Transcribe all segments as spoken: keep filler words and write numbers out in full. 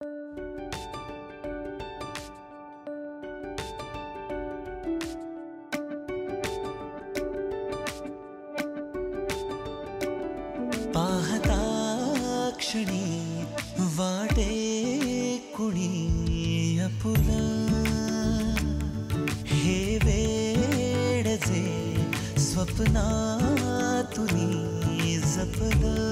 पाहता क्षणी वाटे कुणी आपुला हे वेड जे स्वप्नातुनी जपलं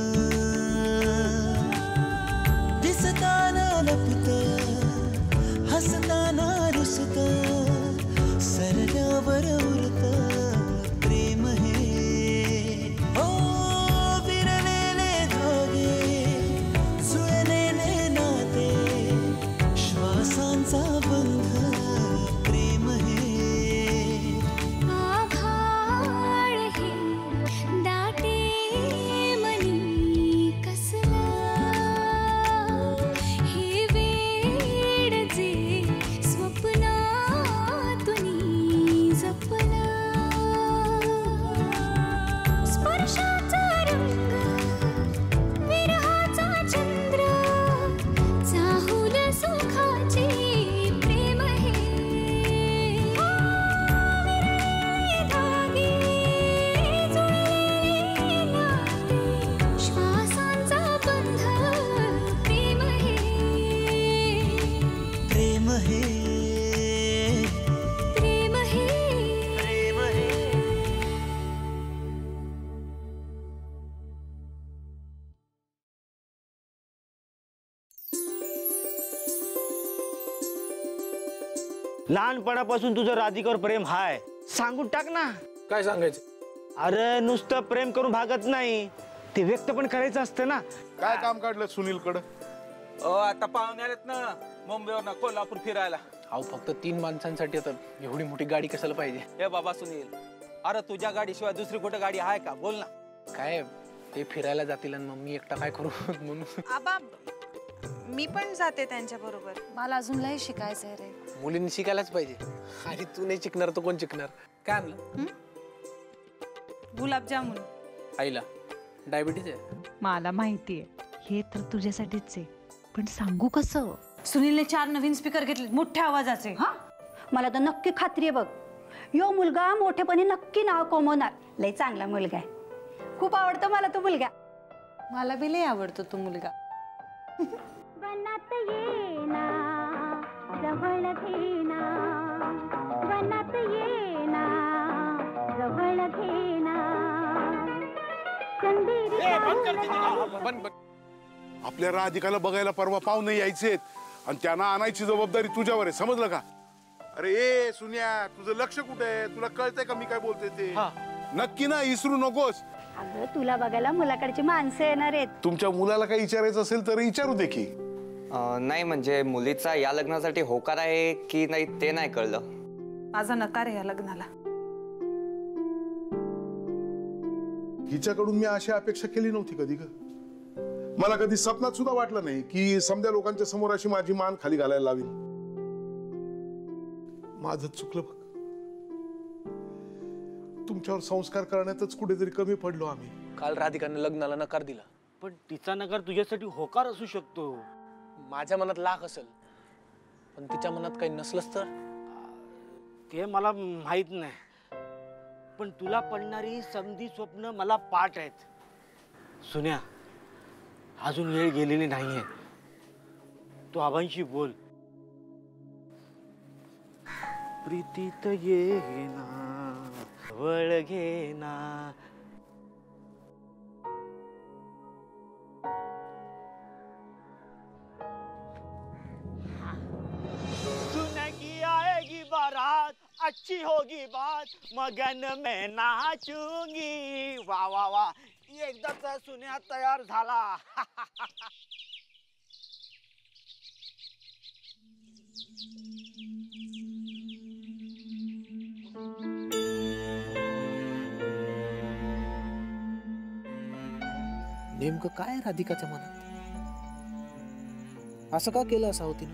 दिसताना लपत हसताना रुसत सरल्यावर उरत प्रेम हे ओ विरलेले धागे जुळलेले नाते श्वासांचा बंध प्रेम हे आभाळ हे दाटे मनी कसलं हे वेड जे स्वप्नातुनी जपलं स्पर्शाचा रंग विरहाचा चंद्र चाहुल सुखाचे प्रेम हे विरलेले धागे जुळलेले नाते श्वासांचा बंध प्रेम हे प्रेम हे प्रेम हे प्रेम हे लहानपणापासून तुझं राधिकावर प्रेम हाय सांगून टाक ना. काय सांगायचं? अरे नुसतं प्रेम करून भागत नाही, ते व्यक्त पण करायचं असतं ना. काय काम काढलं सुनील कडं? अ आता पाहुणे आलेत ना मुंबईवर कोल्हापूर फिरायला. अहो फक्त तीन माणसांसाठी आता एवढी मोठी गाडी कशाला पाहिजे? हे बाबा सुनील, अरे तुझ्या गाडीशिवाय दुसरी कुठे गाडी आहे का? बोल ना. काय ते फिरायला जातील आणि मग मी एकटा काय करू म्हणून. आबा मी पण जाते त्यांच्या बरोबर. मला अजून लय शिकायचंय रे. मुलींनी शिकायलाच पाहिजे. आणि तू नाही शिकणार तर कोण शिकणार? काय आणलं? गुलाबजामुन. आईला डायबिटीज आहे. मला माहितीये हे तर तुझ्यासाठीच आहे, पण सांगू कसं? सुनीलने चार नवीन स्पीकर घेतले मोठ्या आवाजाचे. हा मला तर नक्की खात्री आहे बघ, यो मुलगा मोठेपणी नक्की नाव कमवणार. लय चांगला मुलगा आहे, खूप आवडतो मला तो मुलगा. मला बी लय आवडतो तो मुलगा. वनात येना जवळ घेना वनात येना जवळ घेना चंदेरी आपल्या राधिकाला बघायला परवा पाहुणे यायचेत आणि त्यांना आणायची जबाबदारी तुझ्यावर आहे, समजलं का? अरे ए सुन्या, तुझं लक्ष कुठे आहे? तुला कळतंय का मी काय बोलतोय ते? नक्की ना, इसरू नकोस. अगं तुला बघायला मुलाकडची माणसं येणार आहेत. तुमच्या मुलाला काही विचारायचं असेल तर विचारू दे की. नाही म्हणजे मुलीचा या लग्नासाठी होकार आहे की नाही ते नाही कळलं. माझा नकार आहे या लग्नाला. हिच्याकडून मी अशी अपेक्षा केली नव्हती कधी ग. मला कधी स्वप्नात सुद्धा वाटलं नाही की समध्या लोकांच्या समोर अशी माझी मान खाली घालायला लावी. माझं चुकलं बघ. तुमच्यावर संस्कार करण्यातच कुठेतरी कमी पडलो आम्ही. काल राधिकाने लग्नाला नकार दिला, पण तिचा नकार तुझ्यासाठी होकार असू शकतो. माझ्या मनात लाख असेल, पण तिच्या मनात काही नसलंच तर? ते मला माहित नाही, पण तुला पडणारी समधी स्वप्न मला पाठ आहेत. सुन्या, अजून वेळ गेलेली नाहीये. तू आबांशी बोल. प्रीतीत येना वळ घेना सुना की आएगी बारात अच्छी होगी बात मगन में नाचूंगी. वा वा वा, एकदाचा सुन्या तयार झाला. नेमकं काय राधिकाच्या मनात? असं का केलं असावं तिने?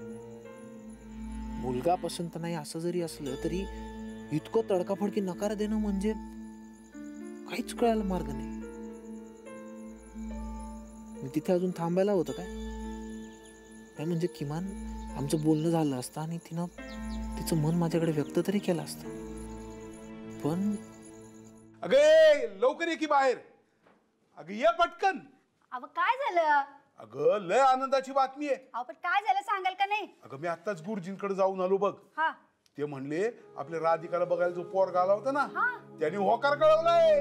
मुलगा पसंत नाही असं जरी असलं तरी इतकं तडकाफडकी नकार देणं म्हणजे काहीच कळायला मार्ग नाही. तिथे अजून थांबायला होतं काय? नाही म्हणजे किमान आमचं बोलणं झालं असतं आणि तिनं तिचं मन माझ्याकडे व्यक्त तरी केलं असतं. पण अगे लवकर ये की बाहेर. अगं ये पटकन. अहो काय झालं? अगं लय आनंदाची बातमी आहे. अहो पण काय झालं सांगाल का नाही? अगं मी आत्ताच गुरुजींकडे जाऊन आलो बघ. हा ते म्हणले आपल्या राधिकाला बघायला जो पोर आला होता ना त्याने होकार कळवलाय.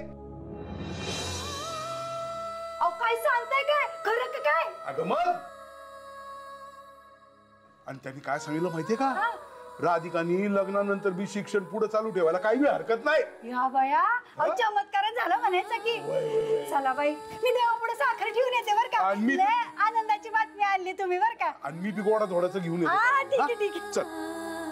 अहो काय सांगताय काय? खरं का काय? अगं मग आणि त्यांनी काय सांगितलं माहितीये का? राधिकानी लग्नानंतर बी शिक्षण पुढे चालू ठेवायला काही बी हरकत नाही. या बाया अहो चमत्कारच झाला म्हणायचं की. चला बाई मी देवापुढे साखर ठेवून येते बर का. आणि मी- लय आनंदाची बातमी आणली तुम्ही बर का. आणि मी बी गोडा धोडाचं घेऊन हा ठीक येतो. आहे ठीक आहे. चल.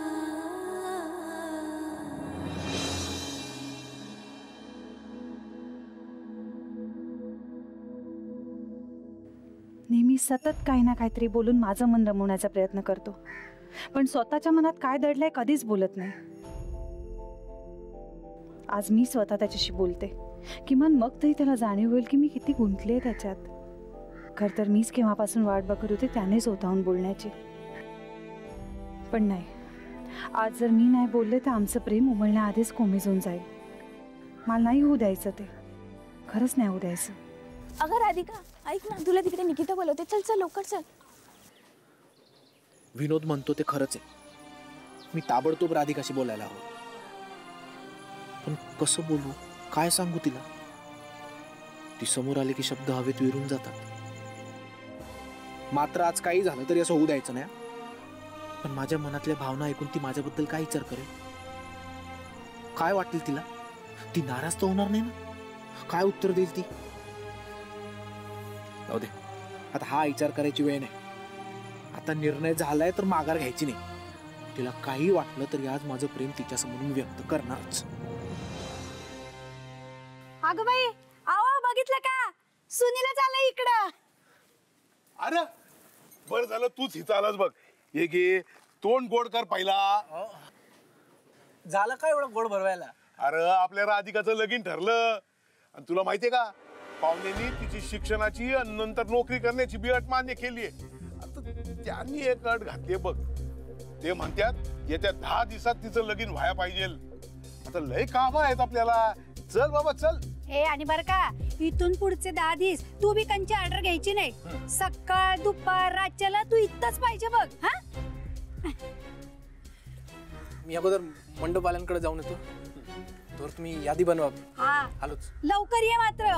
नेहमी सतत काही ना काहीतरी बोलून माझं मन रमवण्याचा प्रयत्न करतो, पण स्वतःच्या मनात काय दडलंय कधीच बोलत नाही. आज मी स्वतः त्याच्याशी बोलते, किमान मग तरी त्याला जाणीव होईल की मी किती गुंतले त्याच्यात. खर तर मीच केव्हापासून वाट बघत होते त्याने स्वतःहून बोलण्याची. पण नाही, आज जर मी नाही बोलले तर आमचं प्रेम उमलण्याआधीच कोमेजून जाईल. मला नाही होऊ द्यायचं ते, खरंच नाही होऊ द्यायचं. अगं राधिका ऐक ना, तुला तिकडे निकिता बोलवते. चल चल लवकर चल. विनोद म्हणतो ते खरंच आहे. मी ताबडतोब राधिकाशी बोलायला हवं. पण कसं बोलू, काय सांगू तिला? ती समोर आली की शब्द हवेत विरून जातात. मात्र आज काही झालं तरी असं होऊ द्यायचं नाही. पण माझ्या मनातल्या भावना ऐकून ती माझ्याबद्दल काय विचार करेल, काय वाटेल तिला? ती नाराज तर होणार नाही ना? काय उत्तर देईल ती? जाऊ दे, आता हा विचार करायची वेळ नाही. आता निर्णय झालाय तर माघार घ्यायची नाही. तिला काही वाटलं तरी आज माझं प्रेम तिच्यासमोरून व्यक्त करणारच. अगं बाई आवा बघितलं का? सुनीला चाललं इकडं. अरे बरं झालं तूच हिचा आलास बघ. हे घे तोंड गोड कर पहिला. झालं काय एवढं गोड भरवायला? अरे आपल्या राधिकाचं लगीन ठरलं. आणि तुला माहितीये का, पाहुण्यांनी तिची शिक्षणाची आणि नंतर नोकरी करण्याची बी अट मान्य केलीये. आता त्यांनी एक अट घातलीये बघ. ते म्हणतात येत्या दहा दिवसात तिचं लगीन व्हायला पाहिजे. आता लय काम आहेत आपल्याला. चल बाबा चल. हे आणि बरं का, इथून पुढचे दहा दिवस तू बी कंची ऑर्डर घ्यायची नाही. सकाळ दुपार रातच्याला तू इथंच पाहिजे बघ. हा मी अगोदर मंडपवाल्यांकडे जाऊन येतो, तर तुम्ही यादी बनवा. हा आलोच. लवकर ये मात्र.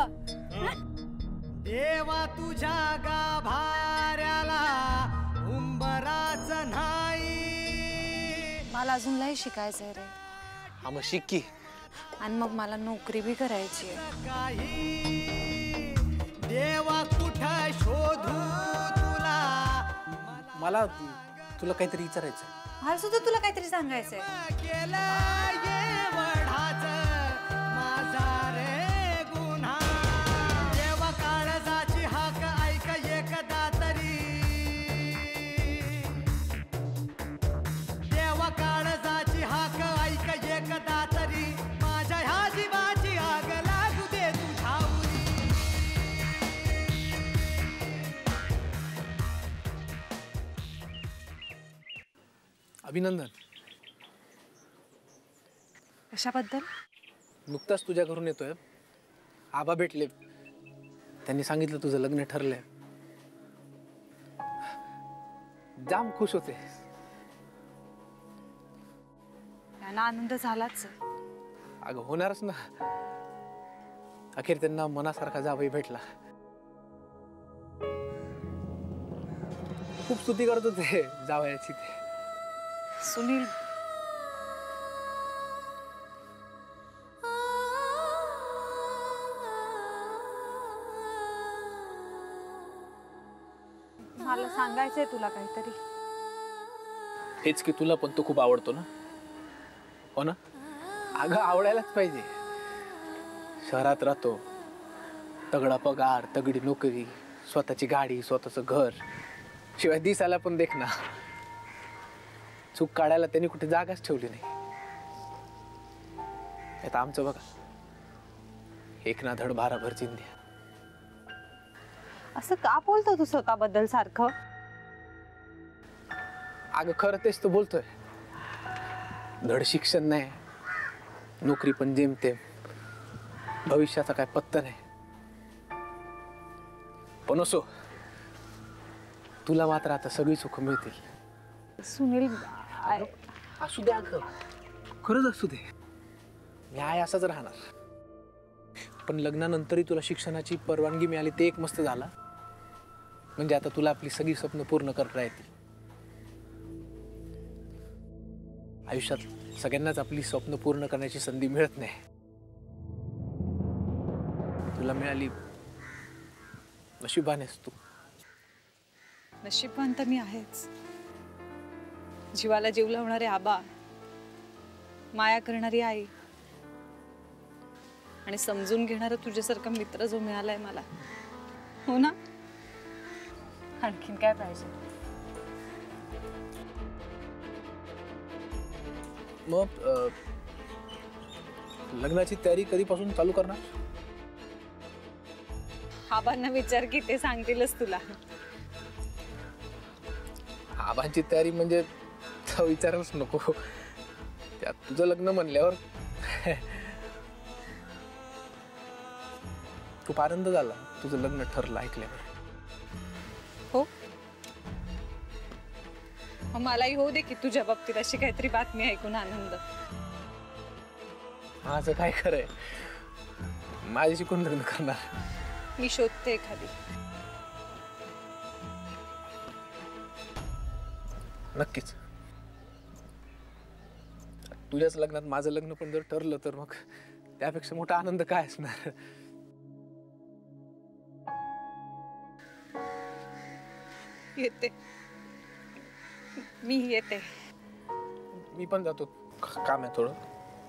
देवा तुझ्या गाभाऱ्याला उंबराच नाही. मला अजून लय शिकायचंय रे. हा मग शिक की. आणि मग मला नोकरी बी करायची आहे. काही देवा कुठं शोधू तुला. मला तुला काहीतरी विचारायचं. मला सुद्धा तुला काहीतरी सांगायचंय. केलं एवढाच माझा रे गुन्हा. देवा काळजाची हाक ऐक एकदा तरी. देवा काळजाची हाक ऐक एकदा तरी. माझ्या ह्या जीवाची आग लागू दे तुझ्या उरी. अभिनंदन. कशाबद्दल? नुकताच तुझ्या घरून येतोय. आबा भेटले, त्यांनी सांगितलं तुझं लग्न ठरलंय. जाम खुश होते. त्यांना आनंद झालाच. अगं होणारच ना. अखेर त्यांना मनासारखा जावई भेटला. खूप स्तुती करत होते जावयाची ते. सुनील मला सांगायचंय तुला काहीतरी. हेच की, तुला पण तो खूप आवडतो ना? हो ना? अगं आवडायलाच पाहिजे. शहरात राहतो, तगडा पगार, तगडी नोकरी, स्वतःची गाडी, स्वतःचं घर, शिवाय दिसायला पण देख ना. चूक काढायला त्यांनी कुठे जागाच ठेवली नाही. आता आमचं बघा, एक ना धड भाराभर चिंध्या. असं का बोलतो तू स्वतःबद्दल सारखं? अगं खरं तेच तर बोलतोय. धड शिक्षण नाही, नोकरी पण जेमतेम, भविष्याचा काय पत्ता नाही. पण असो, तुला मात्र आता सगळी सुख मिळतील. सुनील असू दे अगं, खरंच असू दे. मी आहे असाच राहणार. पण लग्नानंतरही तुला शिक्षणाची परवानगी मिळाली ते एक मस्त झाला. म्हणजे आता तुला आपली सगळी स्वप्न पूर्ण करता येतील. आयुष्यात सगळ्यांनाच आपली स्वप्न पूर्ण करण्याची संधी मिळत नाही. तुला मिळाली, नशिबानेस तू. नशीबवान तर मी आहेच. जीवाला जीव लावणारे आबा, माया करणारी आई आणि समजून घेणारा तुझ्यासारखा मित्र जो मिळालाय मला. हो ना? आणखीन काय पाहिजे? मग लग्नाची तयारी कधीपासून चालू करणार? आबांना विचार की ते सांगतीलच तुला. आबांची तयारी म्हणजे विचारच नको. त्यात तुझं लग्न म्हणल्यावर खूप आनंद झाला तुझं लग्न ठरलं ऐकल्यावर. हो, मलाही होऊ दे की तुझ्या बाबतीत अशी काहीतरी बातमी ऐकून आनंद. माझं काय खरंय, माझ्याशी कोण लग्न करणार? मी शोधते एखादी. नक्कीच. तुझ्याच लग्नात माझं लग्न पण जर ठरलं तर मग त्यापेक्षा मोठा आनंद काय असणार? येते, मी येते. मी पण जातो, काम आहे थोडं.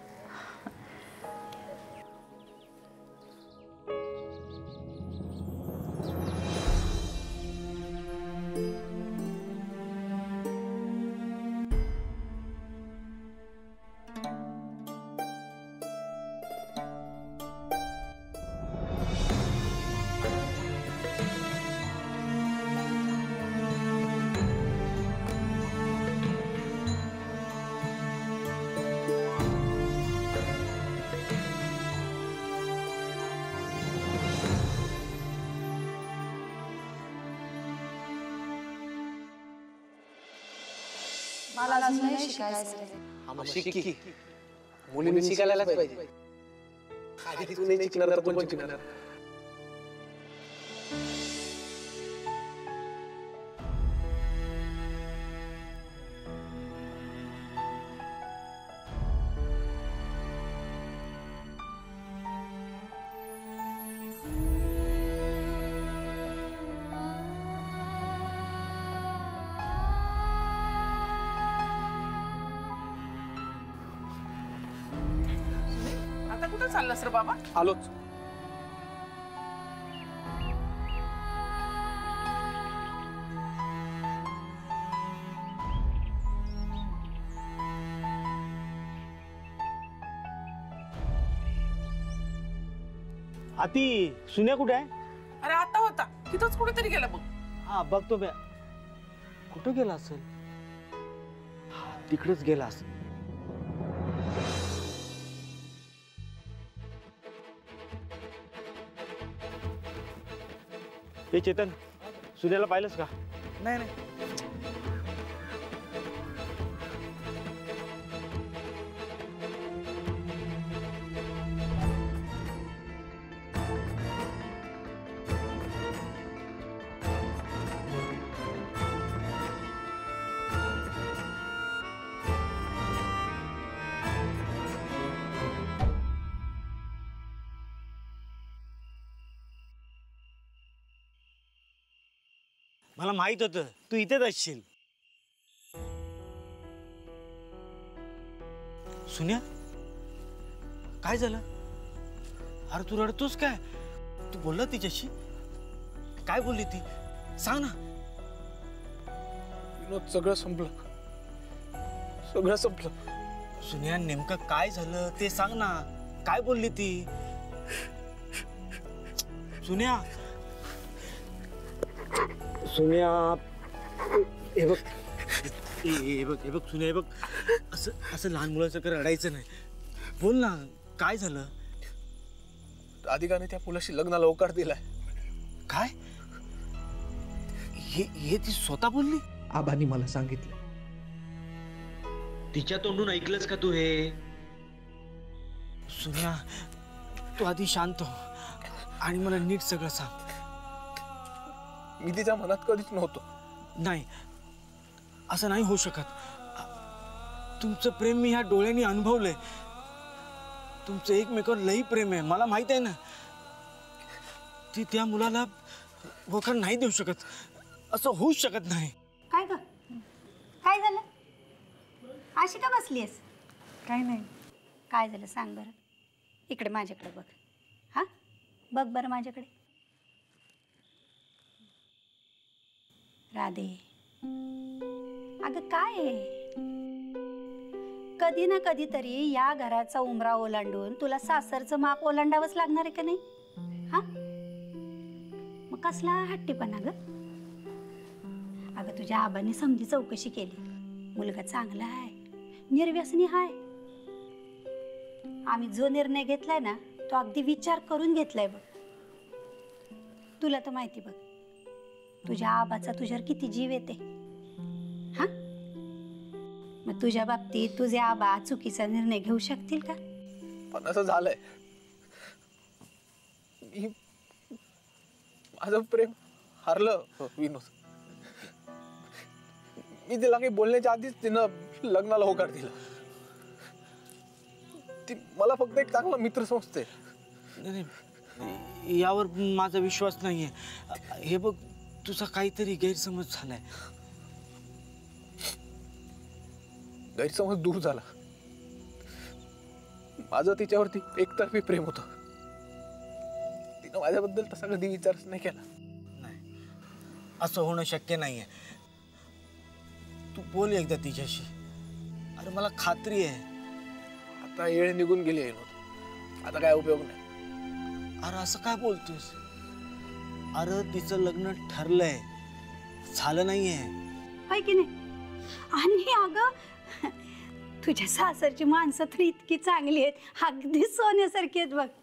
मला अजूनही शिकायचं. शिकी, मुलींनी शिकायलाच पाहिजे. आधी तू नाही शिकणार तर कोण शिकणार? आता कुठं चाललास रे बाबा? आलोच. आती सुन्या कुठे आहे? अरे आता होता तिथंच कुठेतरी गेला बघ. हा बघतो बे. कुठं गेला असेल? तिकडेच गेला असेल. हे चेतन, सुन्याला पाहिलंस का? नाही नाही. मला माहित होतं तू इथेच असशील. सुन्या, काय झालं? अरे तू रडतोस काय? तू बोलला तिच्याशी? काय बोलली ती? सांग ना. विनोद, सगळं संपलं, सगळं संपलं. सुन्या, नेमकं काय झालं ते सांग ना. काय बोलली ती? सुन्या, सुन्या, हे बघ हे बघ हे बघ सुने, हे बघ असं असं लहान मुलासारखं रडायचं नाही. बोल ना, काय झालं? राधिकाने त्या मुलाशी लग्नाला होकार दिलाय. काय? हे हे ती स्वतः बोलली? आबांनी मला सांगितलं. तिच्या तोंडून ऐकलंस का तू हे? सुन्या, तू आधी शांत हो आणि मला नीट सगळं सांग. मी तिच्या मनात कधीच नव्हतो. नाही, असं नाही होऊ शकत. तुमचं प्रेम मी ह्या डोळ्यांनी अनुभवलंय. तुमचं एकमेकावर लई प्रेम आहे, मला माहित आहे ना. ती त्या मुलाला होकार नाही देऊ शकत. असं होऊच शकत नाही. काय ग, काय झालं? अशी का बसलीस? काय नाही. काय झालं सांग बरं. इकडे माझ्याकडे बघ. हा, बघ बरं माझ्याकडे. राधे, अगं काय आहे? कधी ना कधी तरी या घराचा उंबरा ओलांडून तुला सासरचं माप ओलांडावंच लागणार आहे का नाही? हा, मग कसला हट्टीपणा ग? अगं तुझ्या आबांनी समजी चौकशी केली. मुलगा चांगला आहे, निर्व्यसनी आहे. आम्ही जो निर्णय घेतलाय ना तो अगदी विचार करून घेतलाय बघ. तुला तर माहिती बघ, तुझ्या आबाचा तुझ्यावर किती जीव येते. हा, मग तुझ्या बाबतीत तुझे आबा चुकीचा निर्णय घेऊ शकतील का? पण असं झालंय, मी माझं प्रेम हरलं विनोद. मी तिला काही बोलण्याच्या आधीच तिनं लग्नाला होकार दिला. ती मला फक्त एक चांगला मित्र समजते. यावर माझा विश्वास नाहीये. हे बघ, तुझा काहीतरी गैरसमज झालाय. गैरसमज दूर झाला. माझं तिच्यावरती एकतर्फी प्रेम होतं. तिनं माझ्याबद्दल तसा कधी विचारच नाही केला. नाही, असं होणं शक्य नाहीये. तू बोल एकदा तिच्याशी. अरे मला खात्री आहे. आता येळ निघून गेली आहे विनोद, आता काय उपयोग नाही. अरे असं काय बोलतोस? अरे तिचं लग्न ठरलंय, झालं नाहीये. हाय की नाही? आणि अगं तुझ्या सासरची माणसं तर इतकी चांगली आहेत, अगदी सोन्यासारखी आहेत बघ.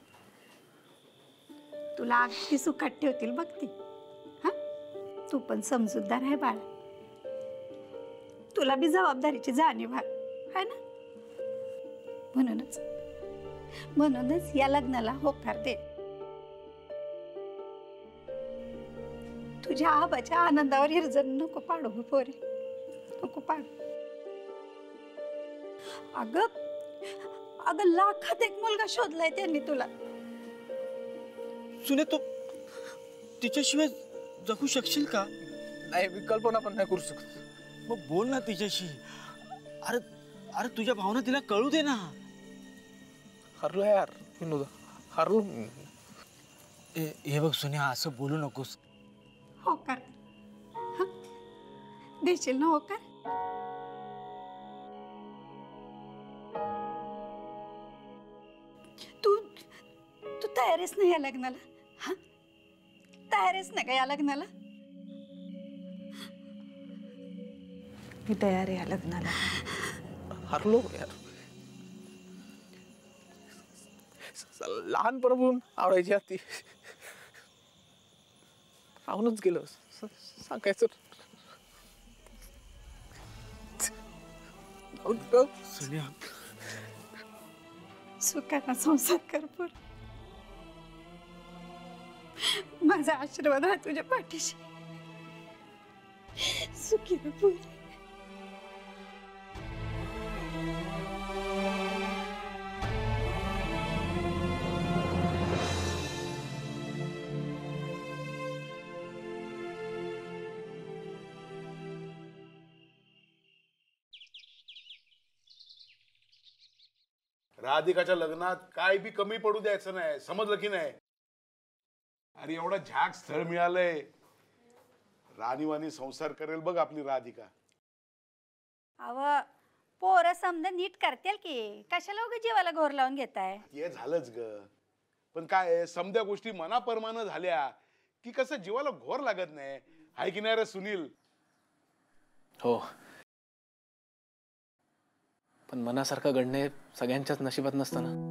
तुला अगदी सुखात ठेवतील बघ ती. हा, तू पण समजूतदार आहे बाळा. तुला बी जबाबदारीची जाणीव आहे ना. म्हणूनच म्हणूनच या लग्नाला होकार दे. तुझ्या आबाच्या आनंदावर हिरजण नको पाडू गं पोरे, नको पाडू. अगं अगं लाखात एक मुलगा शोधलाय त्यांनी तुला. सुने, तू तिच्याशिवाय जगू शकशील का? नाही, मी कल्पना पण नाही करू शकत. मग बोल ना तिच्याशी. अरे अरे तुझ्या भावना तिला कळू दे ना. हरलो यार विनोद, हरलो. हे बघ सुन्या, असं बोलू नकोस. होकार देशील ना होकार? तू तू तयार आहेस ना या लग्नाला? हा, तयार आहेस ना का या लग्नाला? मी तयार आहे या लग्नाला. हरलो यार. लहानपणापासून आवडायची ती, राहूनच गेलं. सांगायचं सुन्या, सुखाचा संसार कर पोर. माझा आशीर्वाद आहे तुझ्या पाठीशी. सुखी रह पोर. राधिकाच्या लग्नात काय बी कमी पडू द्यायचं नाही, समजलं की नाही? अरे एवढं झाक स्थळ मिळालंय, राणीवाणी संसार करेल बघ आपली राधिका. अव पोरं समजा नीट करतील की, कशाला उगा जीवाला घोर लावून घेताय? हे झालंच ग, पण काय समध्या गोष्टी मनाप्रमाणे झाल्या की कसं जीवाला घोर लागत नाही, हाय की नाही रे सुनील? हो, पण मनासारखं घडणे सगळ्यांच्याच नशिबात नसतं ना.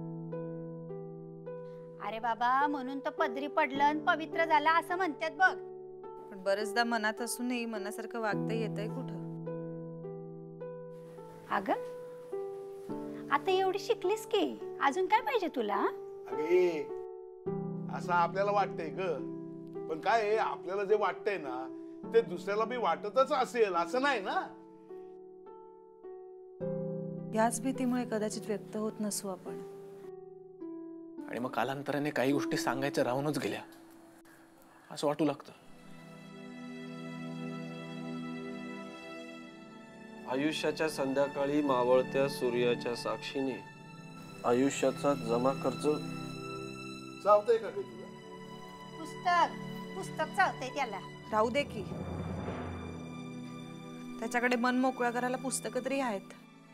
अरे बाबा, म्हणून तर पदरी पडलं आणि पवित्र झाला असं म्हणतात बघ. पण बरेचदा मनात असूनही मनासारखं वागता येतंय कुठं? अग आता एवढी शिकलीस की अजून काय पाहिजे तुला? अगे असं आपल्याला वाटतंय ग, पण काय आहे, आपल्याला जे वाटतंय ना ते दुसऱ्याला बी वाटतच असेल असं नाही ना. याच भीतीमुळे कदाचित व्यक्त होत नसू आपण. आणि मग कालांतराने काही गोष्टी सांगायच्या राहूनच गेल्या असं वाटू लागतं. आयुष्याच्या संध्याकाळी मावळत्या सूर्याच्या साक्षीने आयुष्याचा जमा खर्च चालतंय का तुला? पुस्तक पुस्तक चालतंय त्याला. राहू दे की, त्याच्याकडे मन मोकळं करायला पुस्तकं तरी आहेत.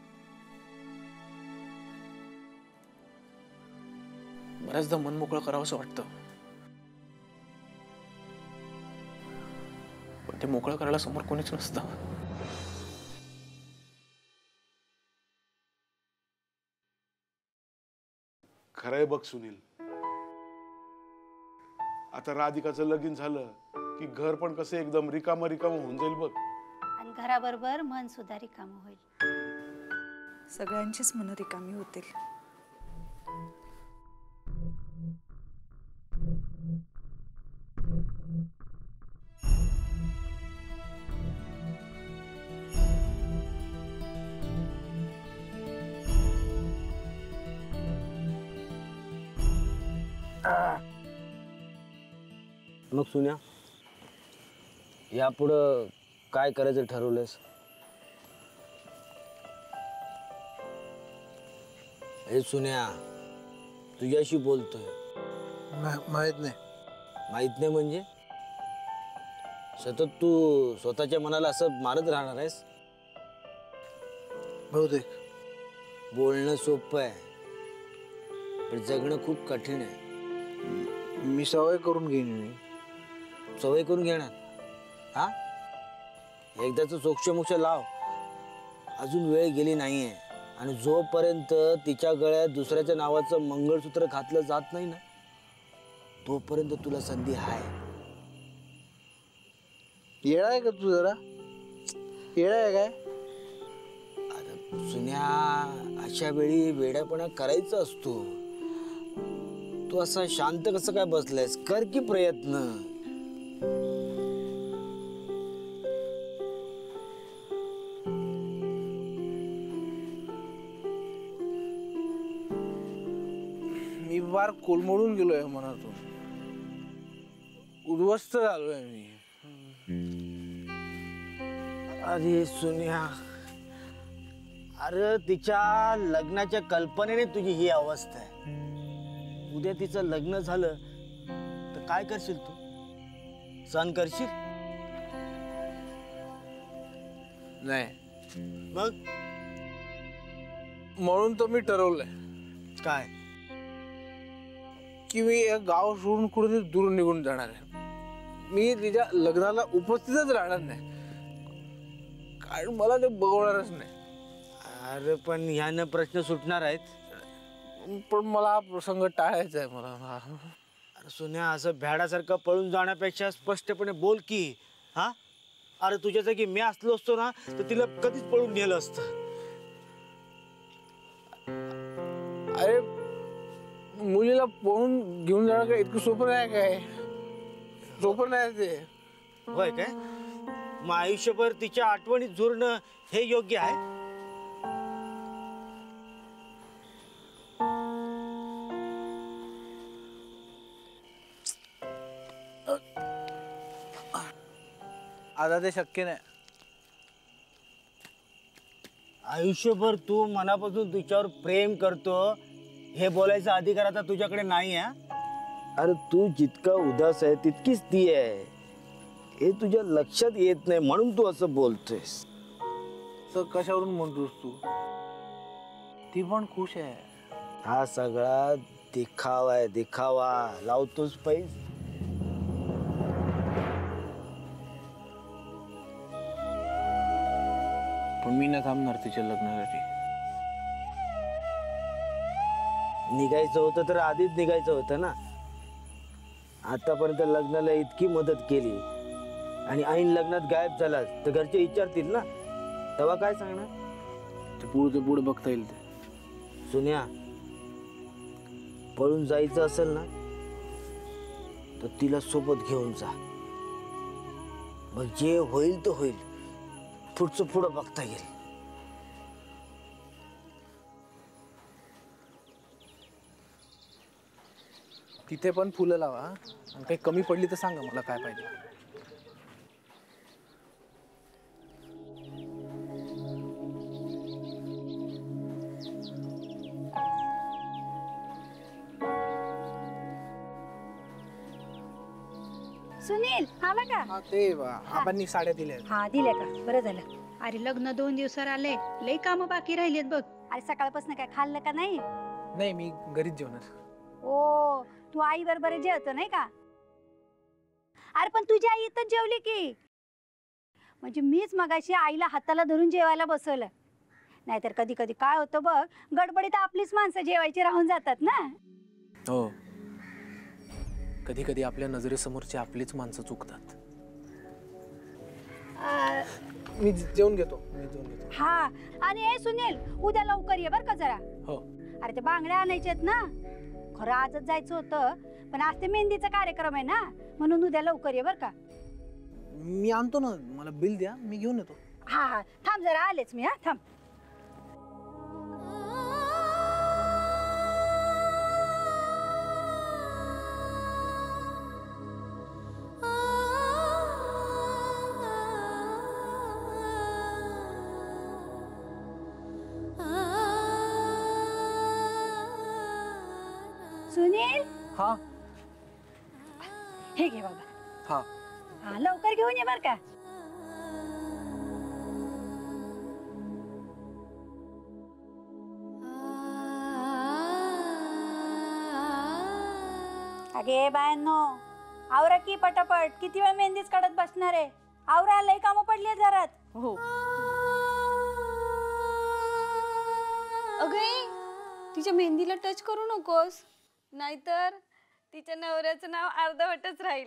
बऱ्याचदा मन मोकळं करावं असं वाटतं, पण ते मोकळं करायला समोर कोणीच नसतं. खरंय बघ सुनील, आता राधिकाचं लगीन झालं की घर पण कसं एकदम रिकाम रिकाम होऊन जाईल बघ. आणि घराबरोबर मन सुद्धा रिकामं होईल. सगळ्यांचीच मन रिकामी होतील. मग सुन्या, यापुढं काय करायचं ठरवलंस? हे सुन्या, तुझ्याशी बोलतोय. माहित नाही. माहित नाही म्हणजे सतत तू स्वतःच्या मनाला असं मारत राहणार आहेस? बहुतेक. बोलणं सोपं आहे, पण जगणं खूप कठीण आहे. मी सवय करून घेईन. मी सवय करून घेणार? हा, एकदाच सोक्ष लाव. अजून वेळ गेली नाहीये, आणि जोपर्यंत तिच्या गळ्यात दुसऱ्याच्या नावाचं मंगळसूत्र घातलं जात नाही ना, तोपर्यंत तुला संधी आहे. येडा आहे का तू? जरा येडा आहे काय? अरे सुन्या, अशा वेळी वेड्यापणा करायचा असतो. तू असा शांत कसं काय बसलायस? कर की प्रयत्न. मी फार कोलमडून गेलोय मनातून, उद्ध्वस्त झालोय मी. अरे सुन्या, अरे तिच्या लग्नाच्या कल्पनेने तुझी ही अवस्था आहे. उद्या तिचं लग्न झालं तर काय करशील तू? सहन करशील? नाही. मग म्हणून तर मी ठरवलंय. काय? की मी एक गाव सोडून कुठे दूर निघून जाणार आहे. मी तिच्या लग्नाला उपस्थितच राहणार नाही, कारण मला ते बघवणारच नाही. अरे पण ह्यानं प्रश्न सुटणार आहेत. पण मला हा प्रसंग टाळायचा आहे. मला अरे सुन्या, असं भ्याडासारखं पळून जाण्यापेक्षा स्पष्टपणे बोल की. हा, अरे तुझ्या जागी मी असलो असतो ना तर तिला कधीच पळून नेलं असतं. अरे मुलीला पळून घेऊन जाणं काय इतकं सोपं नाही. काय सोपं नाही ते. होय काय? मग आयुष्यभर तिच्या आठवणीत झुरणं हे योग्य आहे? आता ते शक्य नाही. आयुष्यभर तू मनापासून तिच्यावर प्रेम करतो हे बोलायचा अधिकार आता तुझ्याकडे नाही आहे. अरे तू जितका उदास आहे तितकीच ती आहे, हे तुझ्या लक्षात येत नाही म्हणून तू असं बोलतोयस. तर कशावरून म्हणतोस तू? ती पण खुश आहे. हा सगळा दिखावा आहे, दिखावा. लावतोस पैस. पण मी ना थांबणार तिच्या लग्नासाठी. निघायचं होतं तर आधीच निघायचं होतं ना. आतापर्यंत लग्नाला इतकी मदत केली आणि ऐन लग्नात गायब झालास तर घरचे विचारतील ना, तेव्हा काय सांगणार? ते पुढचं पुढं बघता येईल ते. सुन्या, पळून जायचं असेल ना तर तिला सोबत घेऊन जा. मग जे होईल तर होईल, पुढचं पुढं बघता येईल. तिथे पण फुलं लावा आणि काही कमी पडली तर सांगा मला काय पाहिजे. सुनील आला का? हा ते आबांनी साड्या दिल्या. हा दिल्या का? बरं झालं. अरे लग्न दोन दिवसावर आले, लई काम बाकी राहिलेत बघ. अरे सकाळपासून काय खाल्लं का नाही? नाही, मी घरीच जेवणार. ओ, तू आई बरोबर जेवतो नाही का? अरे पण तुझी आई इथं जेवली की. म्हणजे मीच मगाशी आईला हाताला धरून जेवायला बसवलं. नाहीतर कधी कधी काय होतं बघ, गडबडीत आपलीच माणसं जेवायची राहून जातात ना. हो, कधी कधी आपल्या नजरेसमोरची आपलीच माणसं चुकतात. मी जेवून घेतो मी जेवून घेतो हा, आणि ए सुनील, उद्या लवकर ये बर का जरा. हो. अरे ते बांगड्या आणायच्यात ना. खरं आजच जायचं होतं, पण आज ते मेहंदीचा कार्यक्रम आहे ना, म्हणून उद्या लवकर ये बर का. मी आणतो ना, मला बिल द्या, मी घेऊन येतो. हा हा, थांब जरा, आलेच मी. हा थांब. सुनील, हा हे घे बाबा. हा हा, लवकर घेऊन ये बर का. अगे बायांनो, आवरा की पटापट. किती वेळ मेहंदीच काढत बसणार आहे? आवरा, लई कामं पडली घरात. हो. अगं, तिच्या मेहंदीला टच करू नकोस, नाहीतर तिच्या नवऱ्याचं नाव अर्धवटच राहील.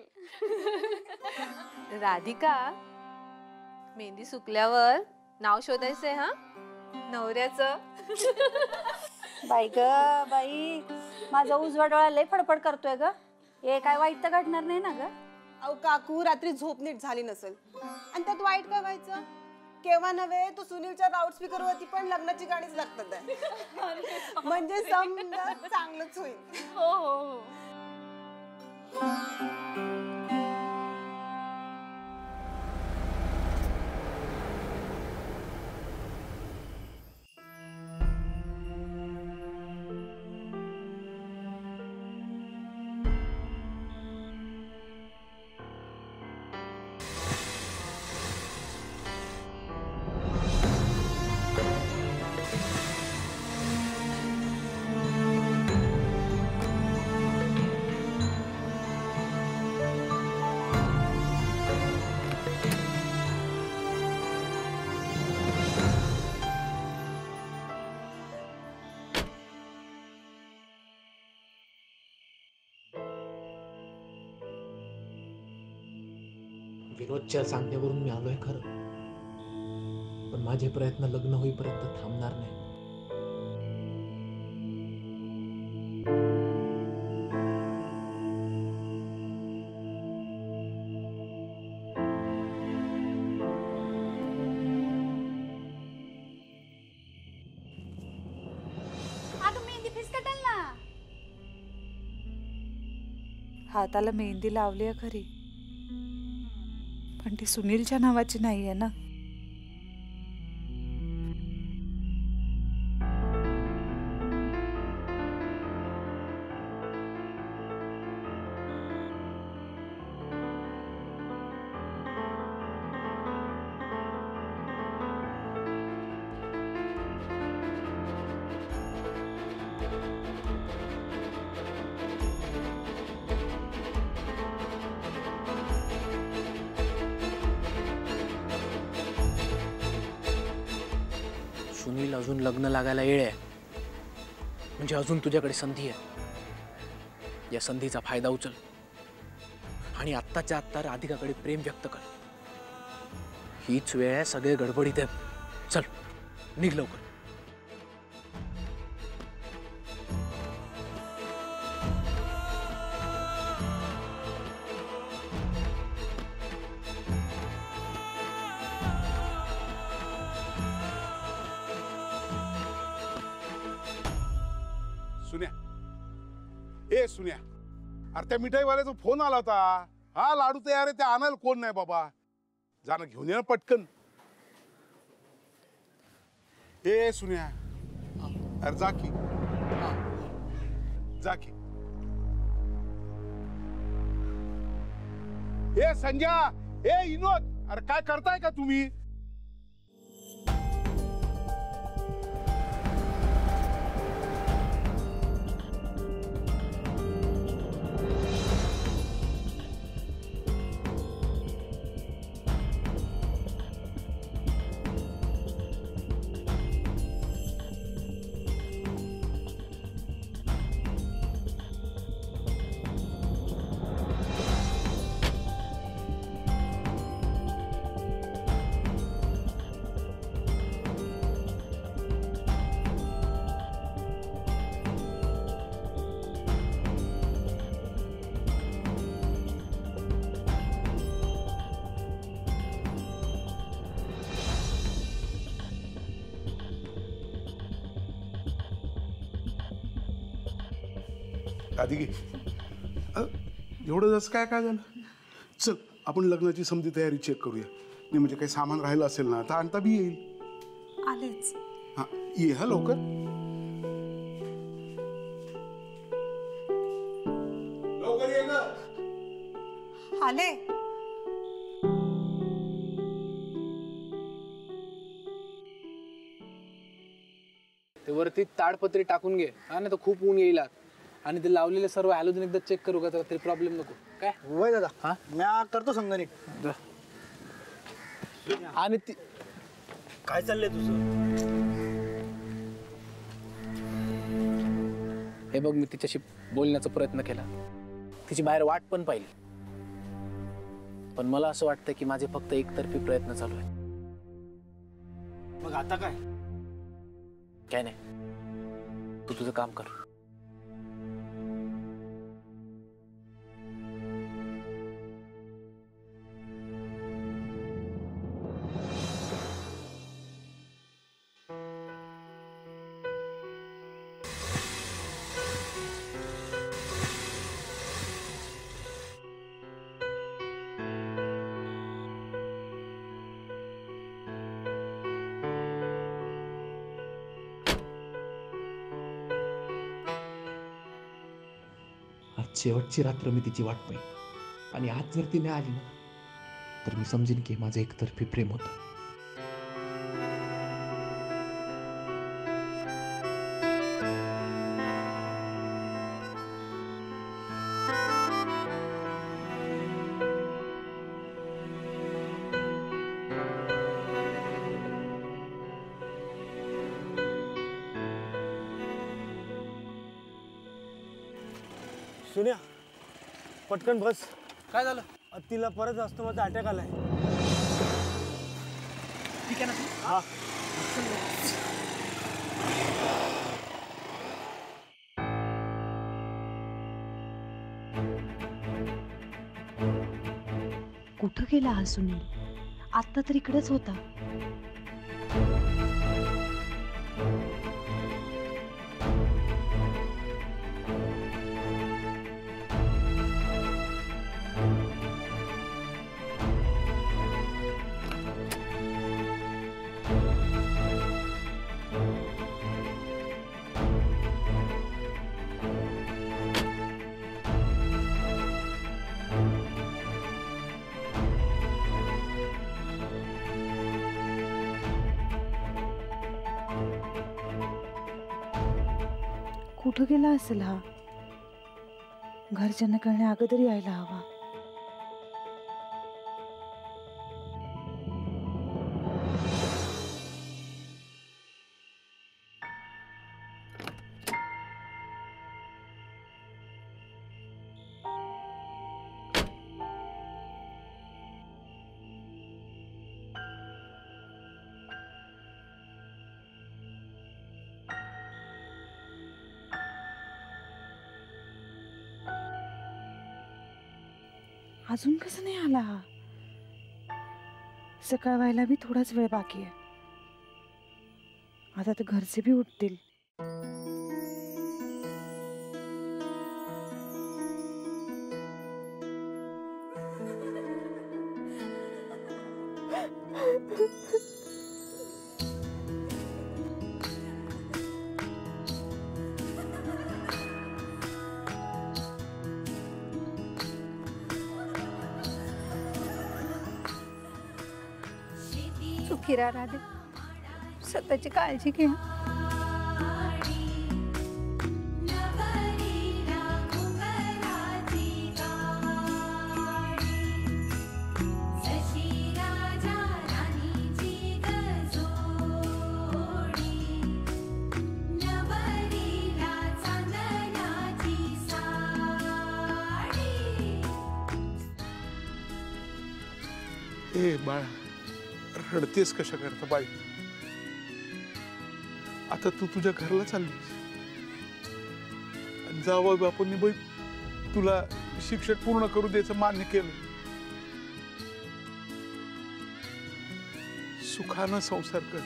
राधिका, मेहंदी सुकल्यावर नाव शोधायचंय हा नवऱ्याचं. बाई ग बाई, माझा उजवा डोळा लय फडफड करतोय ग. हे काय वाईट तर घडणार नाही ना ग? अहो काकू, रात्री झोप नीट झाली नसेल आणि त्यात वाईट काय व्हायचं? केव्हा नव्हे तो सुनीलच्या लाऊडस्पीकर वरती पण लग्नाची गाणीच लागतात आहे. म्हणजे समजा चांगलंच होईल. हो हो हो. विनोदच्या सांगण्यावरून मी आलोय खरं, पण माझे प्रयत्न लग्न होईपर्यंत थांबणार नाही. अगं मेहंदी फिसकटल ना. हाताला मेहंदी लावली आहे खरी, पण ती सुनीलच्या नावाची नाहीये ना. सुनील अजून लग्न लागायला येळ आहे. म्हणजे अजून तुझ्याकडे संधी आहे. या संधीचा फायदा उचल आणि आत्ताच्या आत्ता राधिकाकडे प्रेम व्यक्त कर. हीच वेळ आहे, सगळे गडबडीत आहेत. चल निघ लवकर. सुन्या, ए सुन्या, अरे त्या मिठाईवाल्याचा फोन आला होता. हा लाडू तयार आहे, ते आणायला कोण नाही बाबा. जाणं घेऊन ये ना पटकन. ए सुन्या, अरे जा की, जा की. ए संजय, ए विनोद, अरे काय करताय का तुम्ही? आधी घे. एवढं जसं काय काय झालं. चल आपण लग्नाची समधी तयारी चेक करूया. नाही म्हणजे काही सामान राहिलं असेल ना तर आणता बी येईल. आलेच. हा ये, हा लवकर. लवकर ये ना. आले. ते वरती ताडपत्री टाकून घे. हा नाही तर खूप ऊन येईल आत. आणि ते लावलेले सर्व हॅलोजन एकदा चेक करू का, तर तरी प्रॉब्लेम नको. काय होय दादा. हा मी करतो संगणिक. आणि ती काय चाललंय तुझं? हे बघ, मी तिच्याशी बोलण्याचा प्रयत्न केला, तिची बाहेर वाट पण पाहिली, पण मला असं वाटतं की माझे फक्त एकतर्फी प्रयत्न चालू आहेत. मग आता काय? काय नाही, तू तुझं काम कर. शेवटची रात्र मी तिची वाट पाहिली आणि आज जर ती नाही आली ना तर मी समजेन की माझं एकतर्फी प्रेम होतं. सुन्या, पटकन बस. काय झालं? तिला परत अस्थमाचा अटॅक आलाय. ठीक आहे ना? हा. कुठं गेला हा सुनील? आत्ता तर इकडेच होता. कुठं गेला असेल हा? घरच्यांना कळण्या अगोदर यायला हवा. अजून कसं नाही आला हा? सकाळ व्हायला बी थोडाच वेळ बाकी आहे. आता तर घरचे बी उठतील. सुखी राहा राधे. स्वतःची काळजी घे. ए बाळा, रडतेस कशा करता बाई? आता तू तुझ्या घरला चाललीस. जावं बापूंनी बाई तुला शिक्षण पूर्ण करू द्यायचं मान्य केलं. सुखानं संसार कर.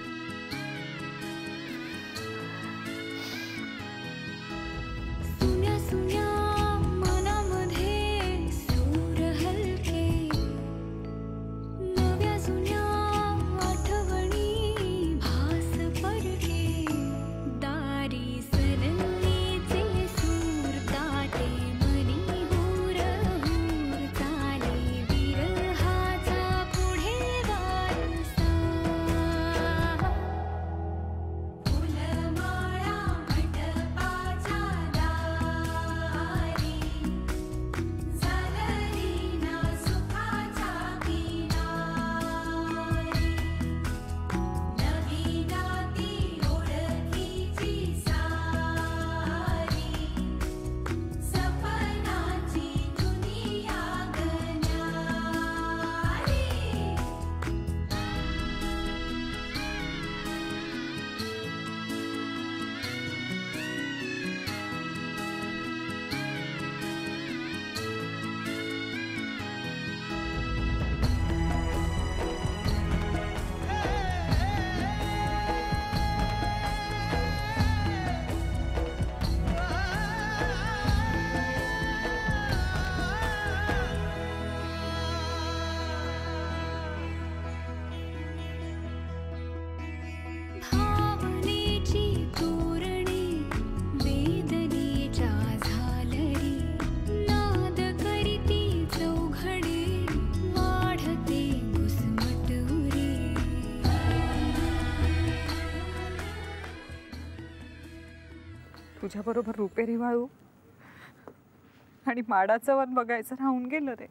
तुझ्या बरोबर रुपेरी वाळू आणि माडाचं वन बघायचं राहून गेलं रे.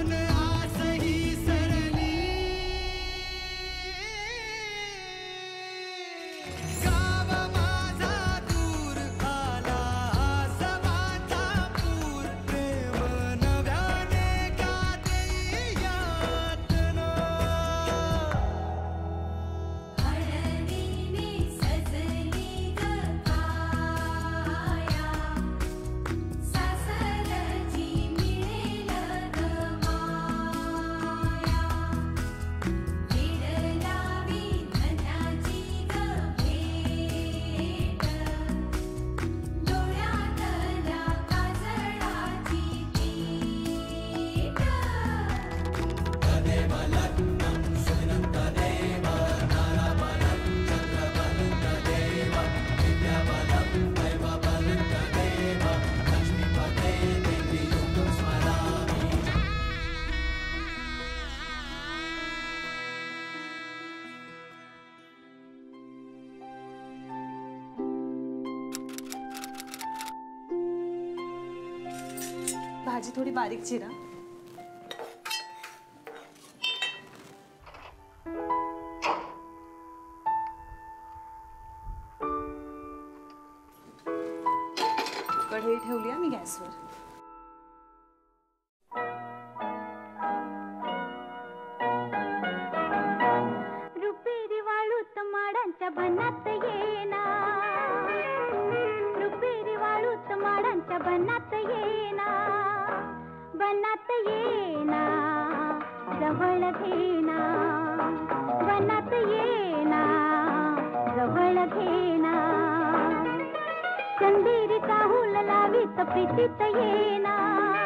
भाजी थोडी बारीक चिरा. कढई ठेवली आहे मी गॅसवर. रुपेरी वाळूत माडांच्या बनात येना, रुपेरी वाळूत माडांच्या बनात येना, बनात ये घेना वनात येना जवळ घेना चंदेरी काहूल लावीत प्रीतीत येना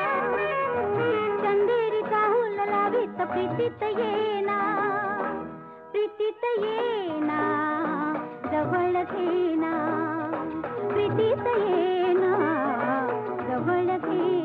चंदेरी काहूल लावीत प्रीतीत येना प्रीतीत येना जवळ घेना प्रीतीत येना जवळ घेना